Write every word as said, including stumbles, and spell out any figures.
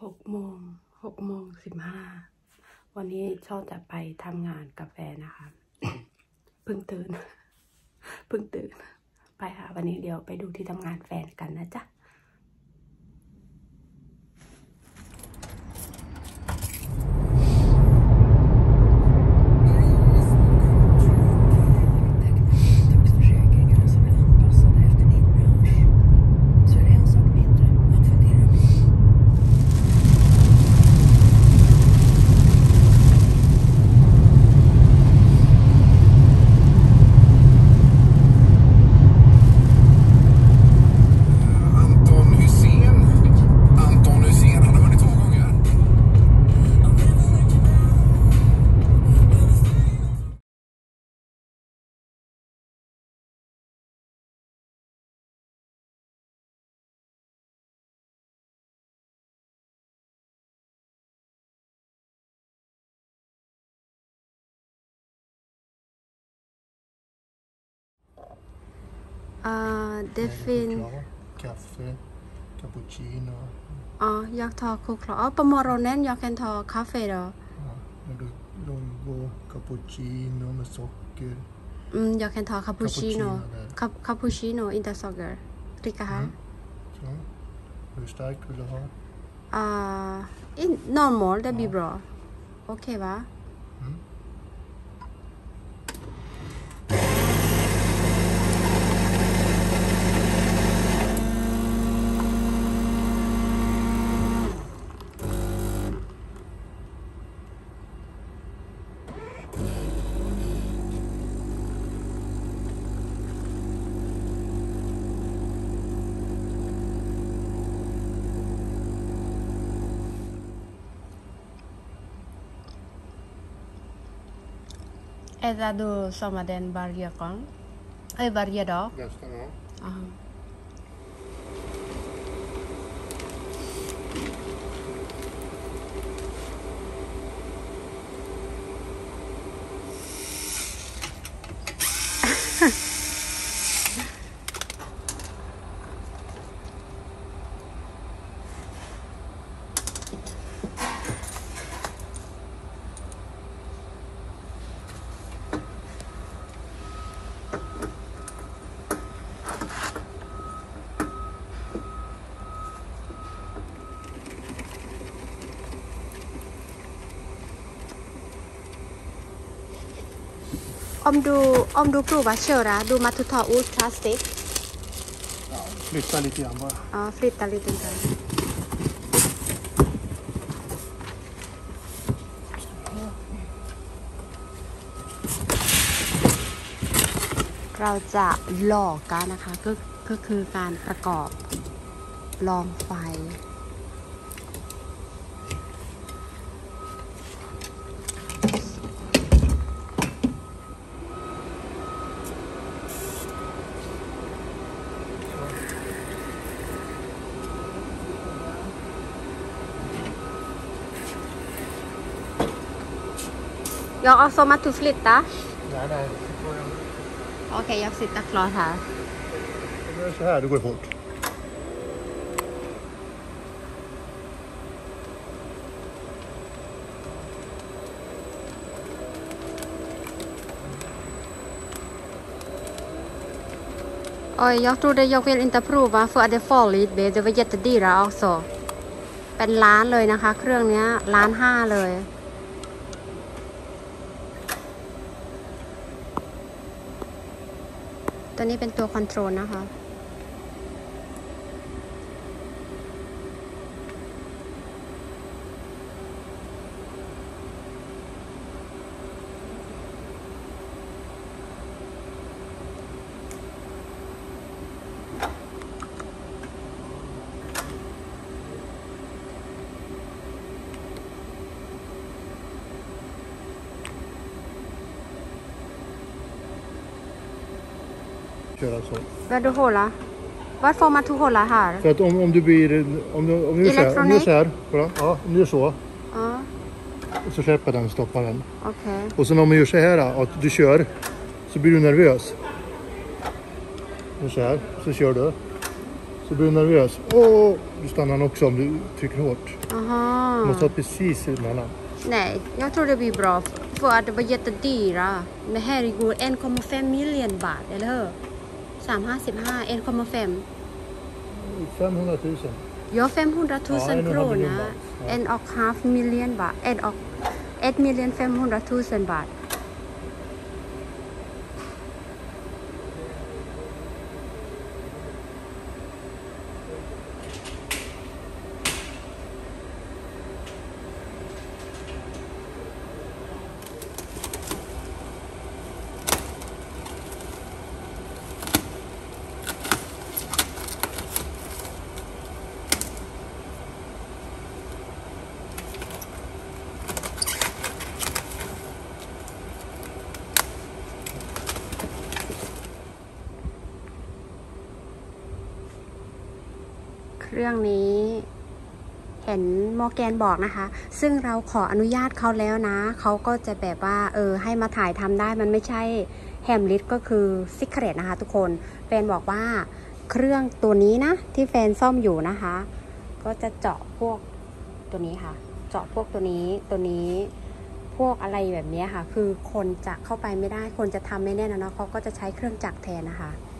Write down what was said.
หกโมงหกโมงสิบห้าวันนี้ชอบจะไปทำงานกาแฟนะคะ เพิ่งตื่นเพิ่งตื่นไปค่ะวันนี้เดี๋ยวไปดูที่ทำงานแฟนกันนะจ๊ะอ่าเดฟิน kaffe cappuccino อ๋ออยากทอคุกเหรออ๋อประมอโรเนนอยากกันทอคาเฟ่เหรอ ja men då longo cappuccino med socker อืมอยากกันทอคาปูชิโน่คาปูชิโน่อินเตอร์ซอกเกอร์ริกาฮะ så hur starkt vill du ha อ่า in normal det blir bra okej va mm. Är det då som den varje gång? Eller varje dag? Nästan, ja. Aha. Om du, om du provar köra, du måste ta ut plastik. Ja, flytta lite grann bara. Ja, flytta lite grann. เราจะหลอกกันนะคะก็ก็คือการประกอบลองไฟJag har som att du flyttar. Nej, nej. Okej, jag sitter klart här. Det är så här, det går fort. Oj, jag trodde jag vill inte prova för att det är farligt. Det var jättedyra också. เป็นล้านเลยนะคะเครื่องนี้ล้านห้าเลยตัวนี้เป็นตัวคอนโทรลนะคะ Köra så. Vad du håller? Varför man du håller här? För att om, om du blir om du om du gör så här, om du gör så här, kolla, ja, om du gör så. Ja. Och så släpper den, stoppar den. Okej. Okay. Och sen om man gör så här att du kör så blir du nervös. Och så här, så kör du. Så Du blir nervös. Åh, du stannar också om du trycker hårt. Aha. Du måste ha precis emellan. Nej, jag tror det blir bra för att det var jättedyra. Men herregud, en komma fem miljon baht, eller hur? trehundrafemtiofem, en komma fem. femhundratusen. Ja, femhundratusen kronor. En och halv miljon baht. En och ett miljon femhundratusen baht.เรื่องนี้เห็นมอร์แกนบอกนะคะซึ่งเราขออนุญาตเขาแล้วนะเขาก็จะแบบว่าเออให้มาถ่ายทำได้มันไม่ใช่แฮมลิตก็คือซิกเรตนะคะทุกคนแฟนบอกว่าเครื่องตัวนี้นะที่แฟนซ่อมอยู่นะคะก็จะเจาะพวกตัวนี้ค่ะเจาะพวกตัวนี้ตัวนี้พวกอะไรแบบนี้ค่ะคือคนจะเข้าไปไม่ได้คนจะทำไม่แน่นนะเนาะเขาก็จะใช้เครื่องจักรแทนนะคะ